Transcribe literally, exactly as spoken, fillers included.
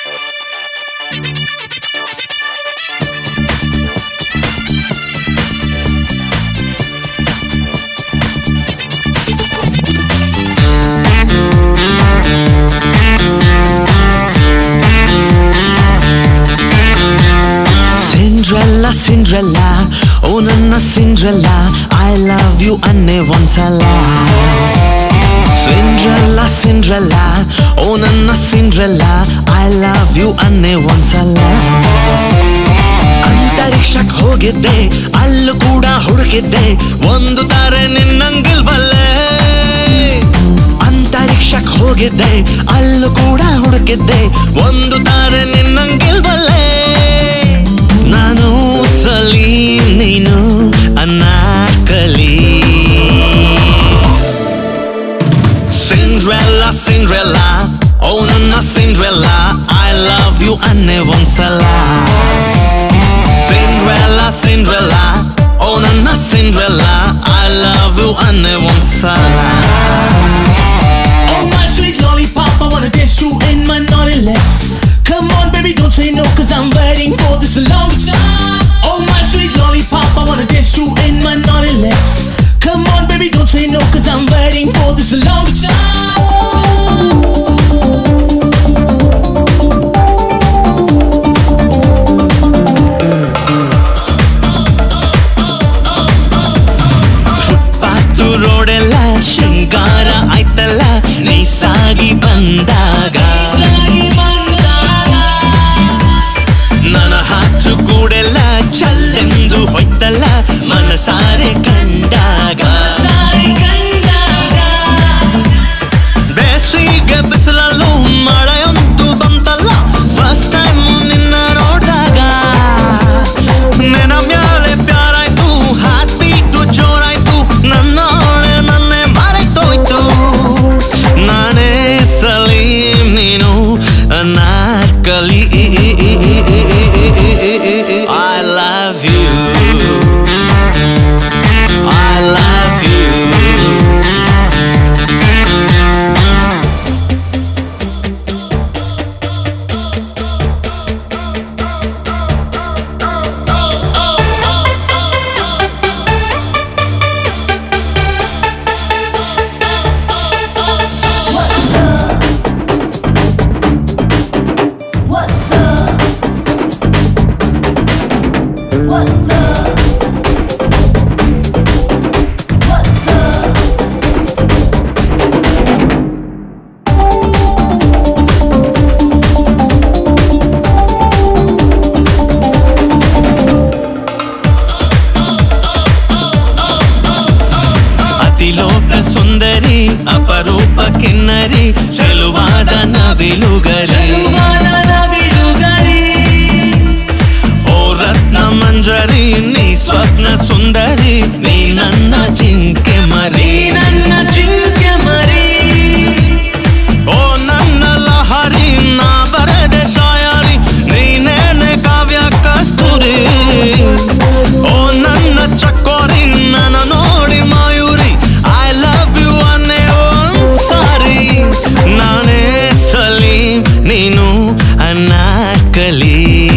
Cinderella, Cinderella, oh Nanna Cinderella, I love you anne onsala. Cinderella, Cinderella, oh Nanna Cinderella, I love you anne onsala. ಅಂತರಿಕ್ಷಕ್ಕೆ ಹೋಗಿದ್ದೆ ಅಲ್ಲೂ ಕೂಡ ಹುಡುಕಿದ್ದೆ ಒಂದು ತಾರೆ ನಿನ್ನಂಗಿಲ್ವಲ್ಲೇ. ಅಂತರಿಕ್ಷಕ್ಕೆ ಹೋಗಿದ್ದೆ ಅಲ್ಲೂ ಕೂಡ ಹುಡುಕಿದ್ದೆ ಒಂದು ತಾರೆ ನಿನ್ನಂಗಿಲ್ವಲ್ಲೇ. ನಾನು ಸಲೀಂ ನೀನು Anarkali. Cinderella, Cinderella, oh Nanna Cinderella, I love you anne onsala. Cinderella, Cinderella, oh Nanna Cinderella, I love you anne onsala. Oh my sweet lollipop, I wanna dance you in my naughty legs. Come on baby, don't say no, cause I'm waiting for this a long time. Oh my sweet lollipop, I wanna dance you in my naughty legs. Come on baby, don't say no, cause I'm waiting for this a long time. Footpath ರೋಡೆಲ್ಲ ಶೃಂಗಾರ ಆಯ್ತಲ್ಲ ನೀ ಸಾಗಿ ಬಂದಾಗ. ನನ್ನ ಹಾಚು ಕೂಡೆಲ್ಲ ಚಲ್ಲೆಂದು ಹೊಯ್ತಲ್ಲ ಮನಸಾರೆ ಕಂಡಾಗ. ಬೇಸಿಗೆ ಬಿಸಿಲಲ್ಲೂ ಮಳೆಯೊಂದು ಬಂತಲ್ಲ ಫಸ್ಟ್ ಟೈಮ್ ನಿನ್ನ ನೋಡ್ದಾಗ. ನಿನ್ನ ಮ್ಯಾಲೆ ಪ್ಯಾರಾಯ್ತು ಹಾಟ್ ಬೀಟು ಜೋರಾಯ್ತು ನನ್ನ ಹೊಣೆ ನನ್ನೆ ಮರೆತೋಯ್ತು. ನಾನೇ ಸಲೀಂ ನೀನು Anarkali. I love you, I love you. ಅತಿಲೋಕ ಸುಂದರಿ ಅಪರೂಪ ಕಿನ್ನರಿ ಚೆಲುವಾದ ನವಿಲುಗರಿ. ಓ ರತ್ನ ಮಂಜರಿ ನೀ ಸ್ವಪ್ನ ಸುಂದರಿ ನೀ ನನ್ನ ಜಿಂಕೆ ಮರಿ. ನನ್ನ ಜಿಂಕೆ ಮರಿ ಓ ನನ್ನ ಲಹರಿ ನಾ ಬರೆದೆ ಶಾಯರಿ ನೀನೇನೆ ಕಾವ್ಯ ಕಸ್ತೂರಿ. ಓ ನನ್ನ ಚಕ್ಕೋರಿ ನನ್ನ ನೋಡಿ ಮಯೂರಿ I love you ಅನ್ನೆ ಒಂದ್ಸಾರಿ. ನಾನೇ ಸಲೀಂ ನೀನು ಅನಾರ್ಕಲಿ.